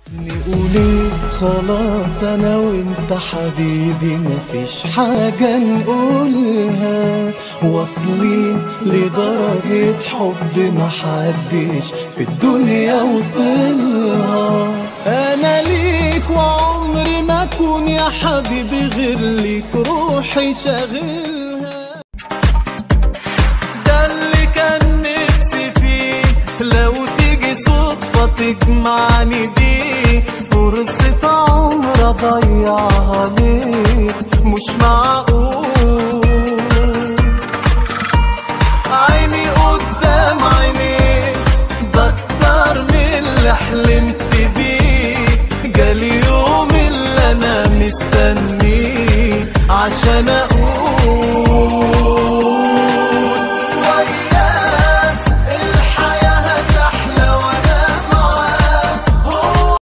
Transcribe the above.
نقول خلاص انا وانت حبيبي مفيش حاجة نقولها، واصلين لدرجة حب محدش في الدنيا وصلها. انا ليك وعمري ما اكون يا حبيبي غير ليك، روحي شاغلها. ده اللي كان نفسي فيه، لو تيجي صدفة تجمعني بيه، فرصة عمر اضيعها ليك مش معقول. عيني قدام عينيك ده اكتر من اللي حلمت بيه، جالي يوم اللي انا مستنيه عشان اقول